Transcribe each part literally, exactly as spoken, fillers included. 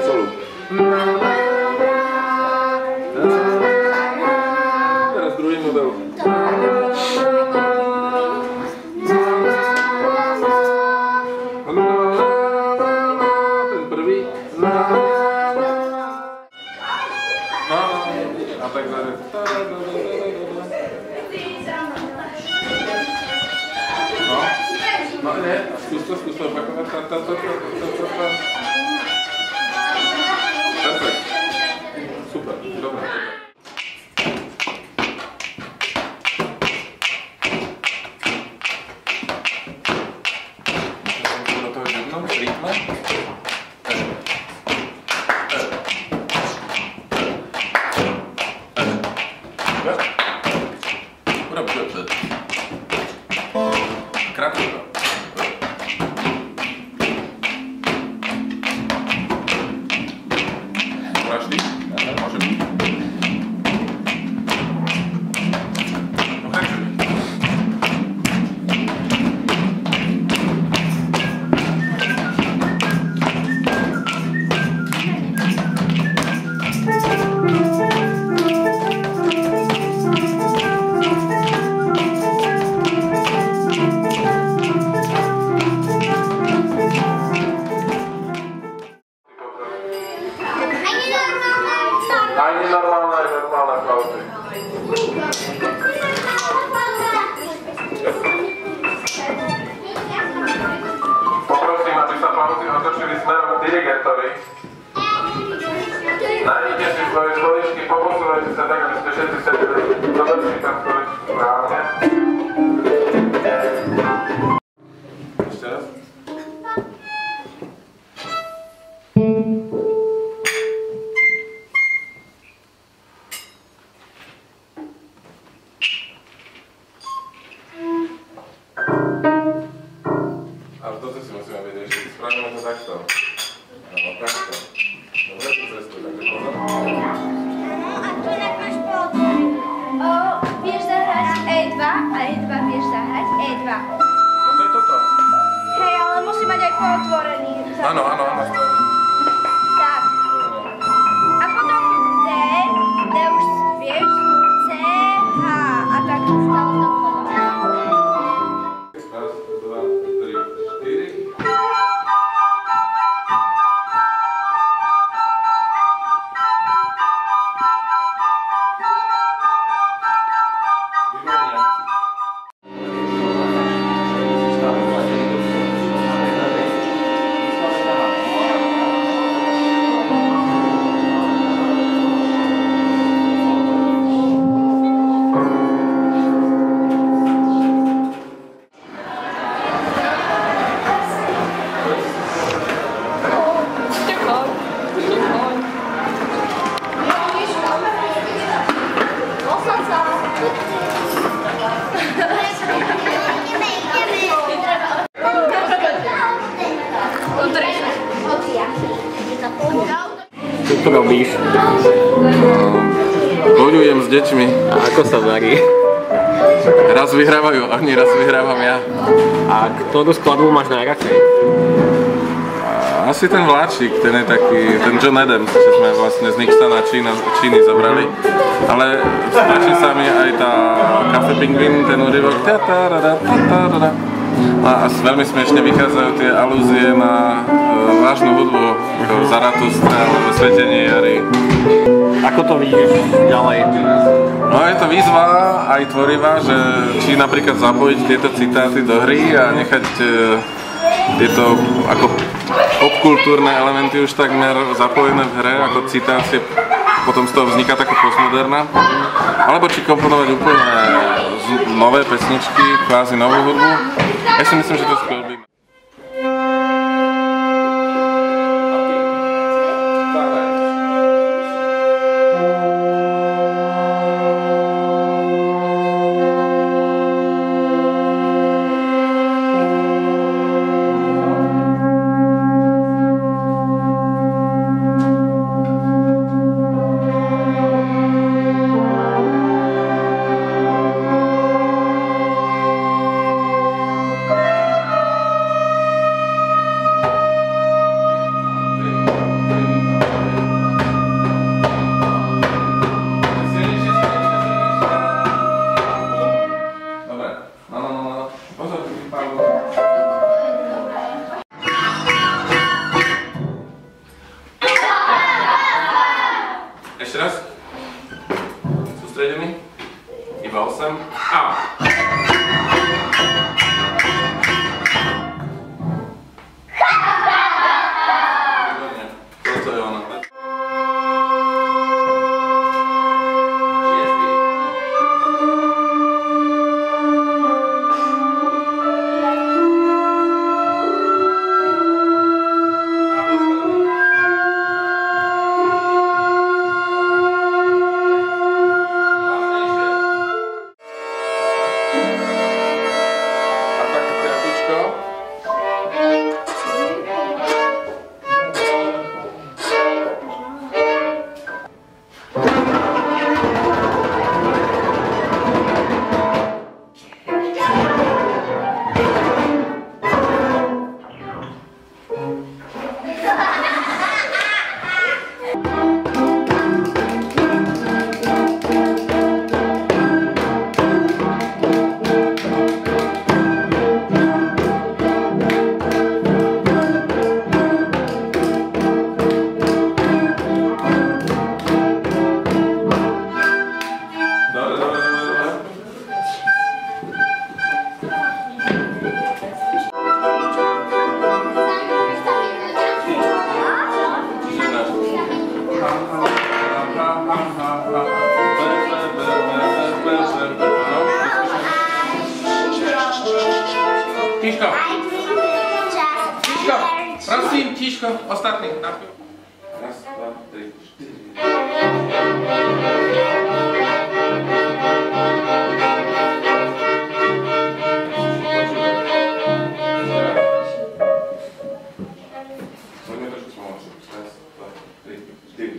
solú. Teraz druhý model. Ten prvý. A tak zase. No, no nie, skús to, skús to opakovať. Perfekt. Super, dobre. Do toho živnom, rytme. Urob to. Krátko to. Vraždy? Môže byť. Pokračuj. Aj nenormálne, aj normálne pauzy. Poprosím, aby sa pauzy otočili smerom k dirigentovi. Nájdite si svoje stoličky, poposúvajte sa tak, aby ste všetci sedeli. Dodrží tam stoličky správne. Ešte raz. Ale toto si musíme vedieť, že spravíme to takto. No, takto. Dobre, tu cestu, takže pozor. A tu nemáš potom. O, vieš zahrať E dva a E dva vieš zahrať E dva. No to je toto. Hej, ale musí mať aj pootvorený. Áno, áno, áno. Tak. A potom D, D už vieš, C, H a tak stále dochodom. Raz, dva, tri, štyri. Čo tu robíš? Bojujem s deťmi. A ako sa varí? Raz vyhrávajú oni, raz vyhrávam ja. A ktorú skladbu máš najradšej? Asi ten vláčik, ten je taký, ten John Adams, čo sme vlastne z Nixona Čína, Číny zobrali. Ale páči sa mi aj tá Café Pingvin, ten úryvok. A veľmi smiešne vychádzajú tie alúzie na e, vážnu hudbu, ako Zaratustra alebo Svetenie jary. Ako to vidíš ďalej? No je to výzva aj tvorivá, že či napríklad zapojiť tieto citáty do hry a nechať e, tieto ako popkultúrne elementy už takmer zapojené v hre ako citácie, potom z toho vzniká taká postmoderná. Alebo či komponovať úplne nové pesničky, kvázi novú hudbu. Ja si myslím, že to skvelbíme. Ešte raz. Sústredený. Iba osem. A. Výborne. Toto je ono. Tiško! Tiško! Prosím, tiško, ostatní. Raz, dva, tri, štyri. Poďme trošku spomalšie. Raz, dva, tri, štyri.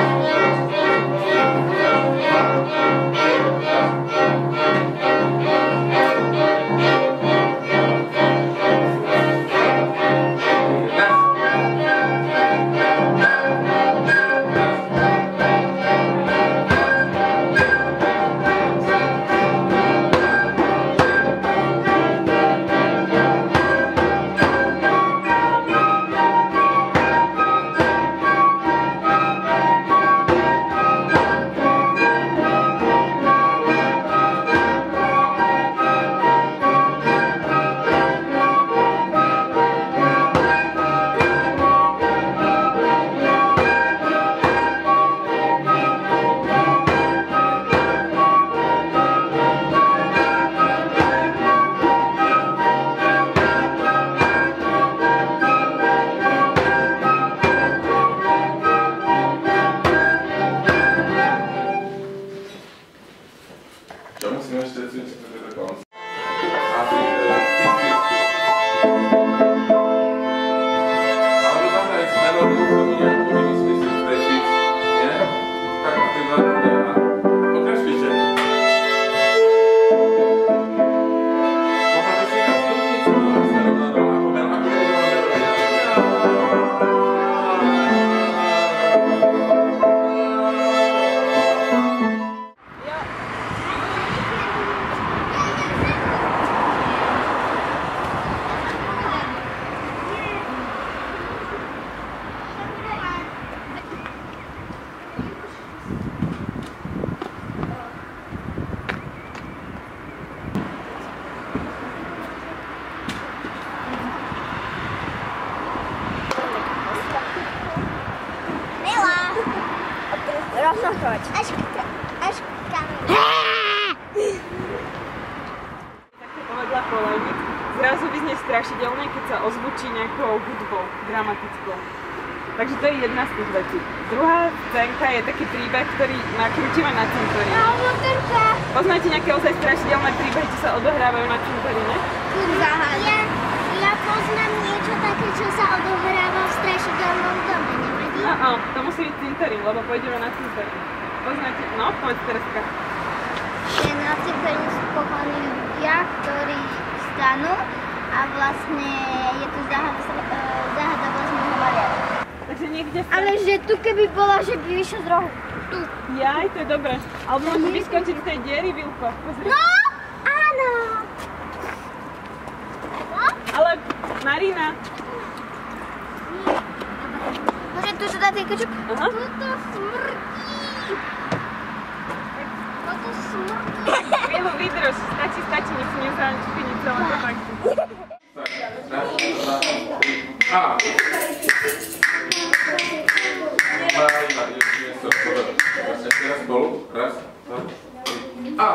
Čo musíme ešte cvičiť, že to je konc? Asi alebo zahraj s melódiou, tomu nejakú vymyslí si v tej fix, nie? Tak na tým veľmi nie. Pokračujte. Mohla by si dať stupnicu a smerom na dole, ako melódia, ako melódia. Roznožovač. Až až kameru. Také povedla Polejnik, zrazu vyznie strašidelné, keď sa ozvučí nejakou hudbou, dramatickou. Takže to je jedna z tých vecí. Druhá scénka je taký príbeh, ktorý nakrútime na cintoríne. Poznáte nejaké ozaj strašidelné príbehy, čo sa odohrávajú na cintoríne? Ja, ja poznám niečo také, čo sa odohráva v strašidelnom dome, nevadí? No, no, to musí byť cintorín, lebo pôjdeme na cintorín. Poznáte? No, povedz Tereska. Že na cintoríne sú pochovaní ľudia, ktorí stanú a vlastne je tu záhada, záhada vlastného Mariana. Takže niekde sa... Ale že tu keby bola, že by vyšla z rohu. Tu. Jaj, to je dobré. Alebo môže vyskočiť z tej diery, Vilko. Pozri. No, áno. No? Ale Marina. Môže tu sa dať ten kečup? Aha. Tuto smrdí. Toto smrdí. Vy ho vydrž, stačí, stačí, nech si nezančkni celé to tak. A. Dva, dva, ešte raz spolu. Raz, dva, tri. A.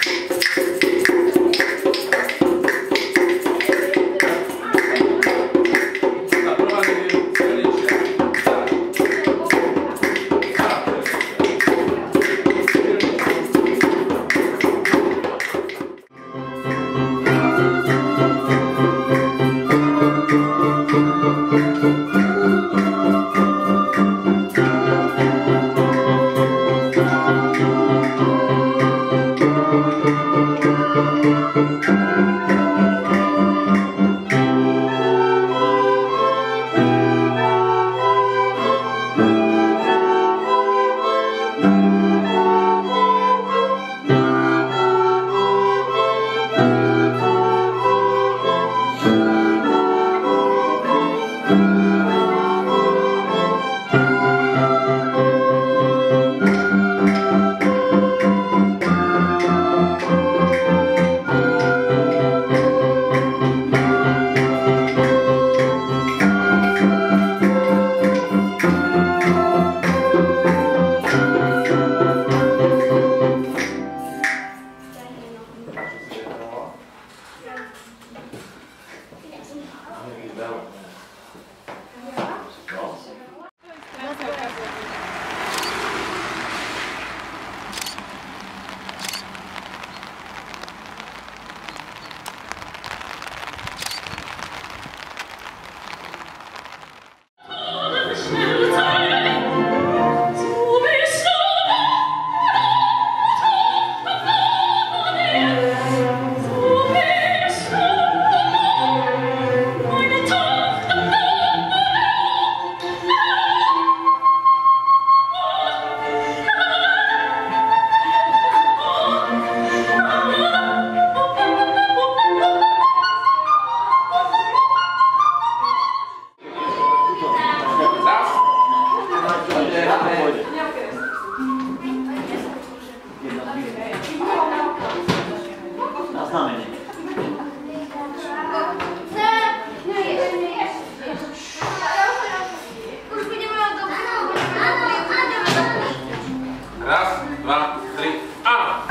Raz, dva, tri, a!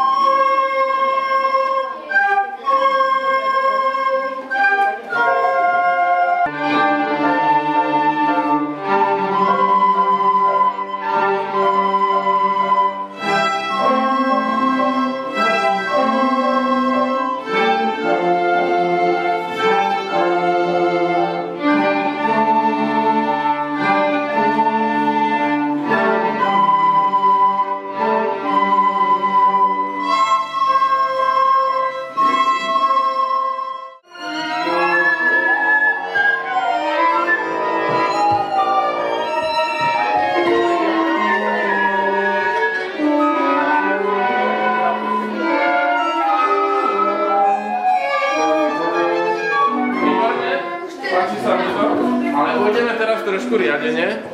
Ale pôjdeme teraz trošku riadene.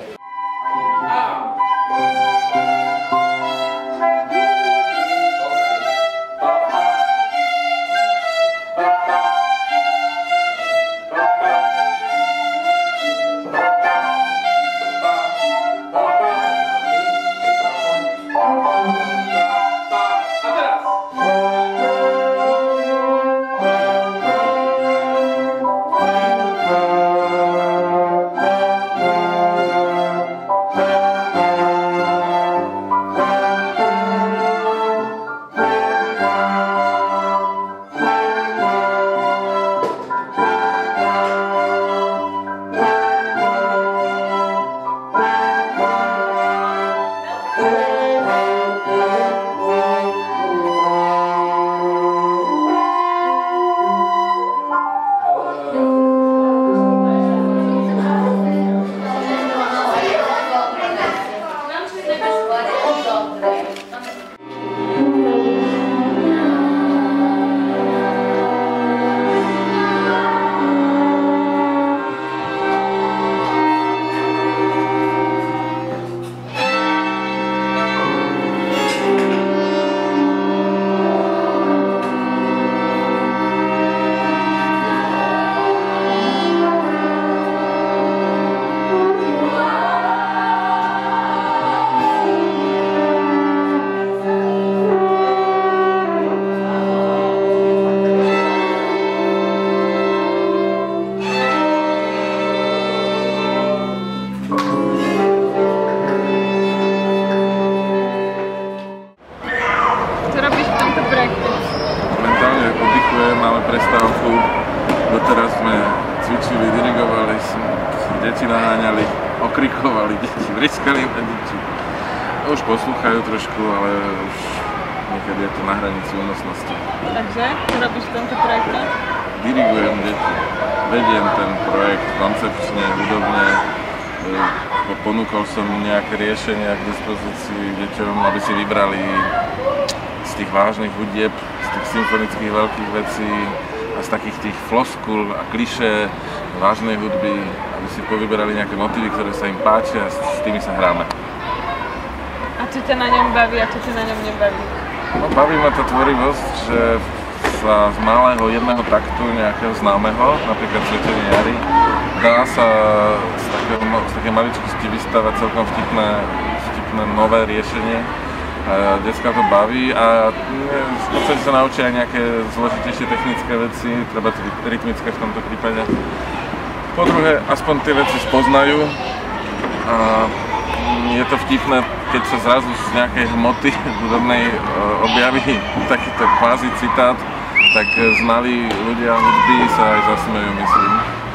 na deti. Už poslúchajú trošku, ale už niekedy je to na hranici únosnosti. Takže, čo robíš v tomto projekte? Dirigujem deti, vediem ten projekt koncepčne, hudobne. Ponúkol som nejaké riešenia k dispozícii deťom, aby si vybrali z tých vážnych hudieb, z tých symfonických veľkých vecí a z takých tých floskul a klišé vážnej hudby, aby si povyberali nejaké motívy, ktoré sa im páčia a s tými sa hráme. A čo ťa na ňom baví a čo ťa na ňom nebaví? No, baví ma tá tvorivosť, že sa z malého jedného taktu nejakého známeho, napríklad Svetenie jary, dá sa z takého, z takej maličkosti vystavať celkom vtipné, vtipné nové riešenie. A decka to baví a v podstate sa naučia aj nejaké zložitejšie technické veci, treba to rytmické v tomto prípade. Po druhé, aspoň tie veci spoznajú a je to vtipné, keď sa zrazu z nejakej hmoty hudobnej objaví takýto kvázi citát, tak znalí ľudia hudby sa aj zasmejú, myslím.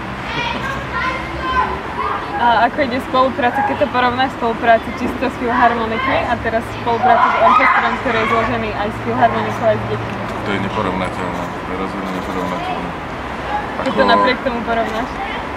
A ako ide spolupráca, keď to porovnáš spoluprácu čisto s filharmonikmi a teraz spoluprácu s orchestrom, ktorý je zložený aj s filharmonikou aj s deťmi? To je neporovnateľné, to je rozhodne neporovnateľné. Keď to napriek tomu porovnáš?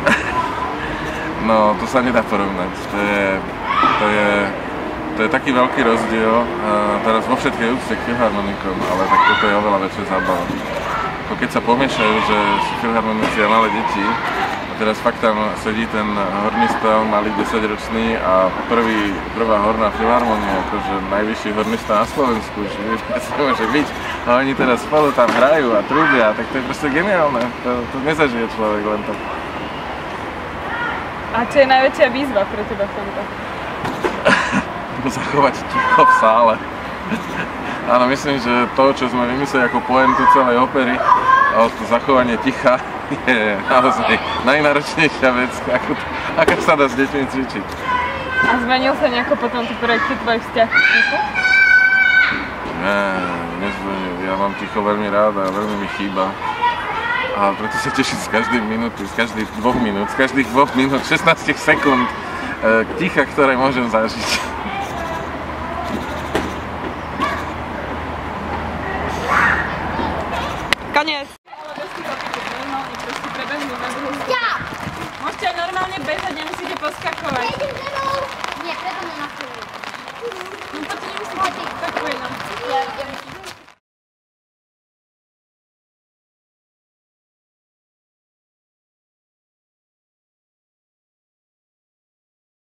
No, to sa nedá porovnať. To je, to je, to je taký veľký rozdiel, a teraz vo všetkej úcte k filharmonikom, ale tak toto je oveľa väčšia zábava. Ako keď sa pomiešajú, že sú filharmonici a malé deti, a teraz fakt tam sedí ten hornista, malý desaťročný a prvý, prvá horná filharmonia, akože najvyšší hornista na Slovensku, že to môže byť. A oni teraz spolu tam hrajú a trúbia, tak to je proste geniálne, to, to nezažije človek len tak. A čo je najväčšia výzva pre teba v tomto? Zachovať ticho v sále. Áno, myslím, že to, čo sme vymysleli ako pointu celej opery, to zachovanie ticha je naozaj najnáročnejšia vec, ako, ako sa dá s deťmi cvičiť. A zmenil sa nejako po tomto projekte tvoj vzťah k tichu? Nie, nezmenil. Ja mám ticho veľmi rád a veľmi mi chýba. A preto sa teším z každej minúty, z každých dvoch minút, z každých dvoch minút, šestnásť sekúnd e, ticha, ktoré môžem zažiť. Koniec! Môžete normálne bežať, nemusíte poskakovať.